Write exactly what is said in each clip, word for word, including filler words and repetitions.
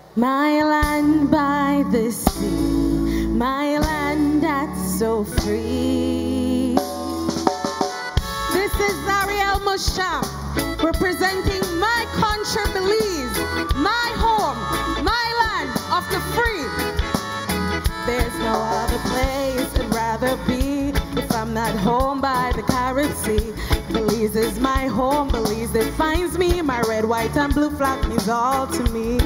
My land by the sea, my land that's so free. This is ARIEL Muschaamp, representing my country, Belize, my home, my land of the free. There's no other place I'd rather be if I'm not home by the Caribbean Sea. Belize is my home, Belize defines me. My red, white, and blue flag means all to me.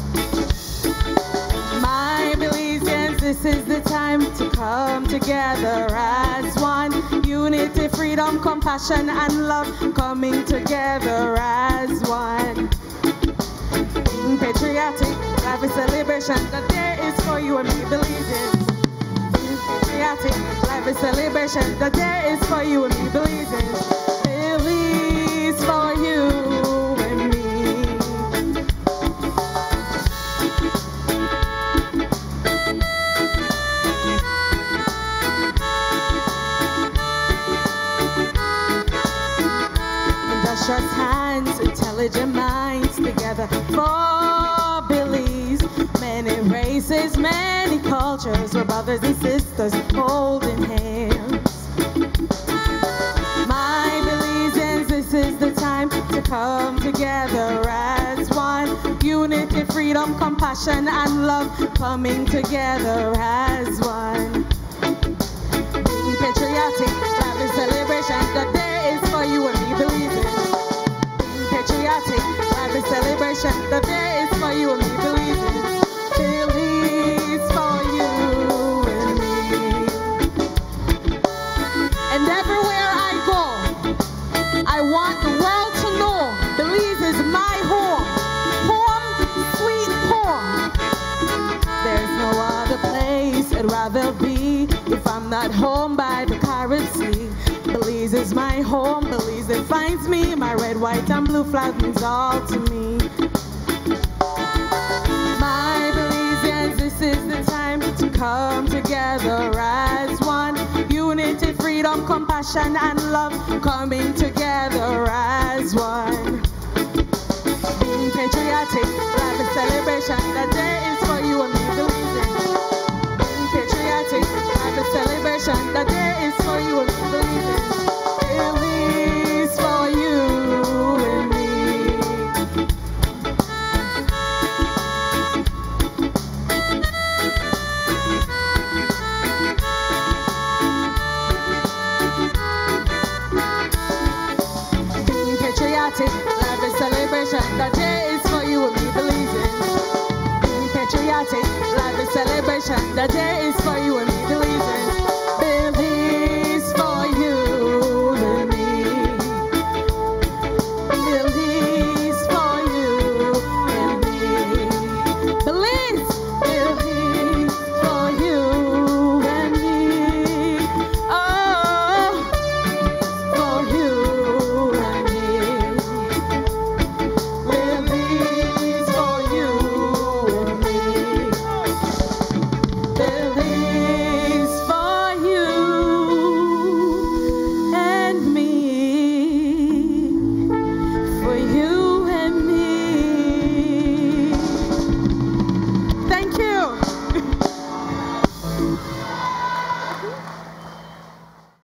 My Belizeans, this is the time to come together as one. Unity, freedom, compassion, and love coming together as one. Being patriotic, life is celebration. The day is for you and me, Belizeans. Being patriotic, life is celebration. The day is for you and me, Belizeans. Belize for you and me. Industrious hands, intelligent minds together for Belize. Many races, many cultures, we're brothers and sisters holding hands. My Belizeans, this is the time to come together as one. Unity, freedom, compassion, and love coming together as one. Being patriotic, having celebration, the day is for you and me, Belizeans. Being patriotic, having celebration, the day is for you and me, Belizeans. Belize for you and me. And everywhere I go, I want the world to know Belize is my home. Home, sweet home. There's no other place I'd rather be if I'm not home by the Caribbean Sea. Belize is my home, Belize defines me. My red, white, and blue flag means all to me. My Belizeans, this is the time to come together as one. Unity, freedom, compassion, and love coming together as one. Being patriotic, life is celebration. The day is for you and me, Belizeans. Being patriotic, life is celebration. The day is for you and me, Belizeans. Belize for you and me. Being patriotic, life is celebration. The day is for you and me, Belizeans. Being patriotic, life is celebration. The day is for you and me.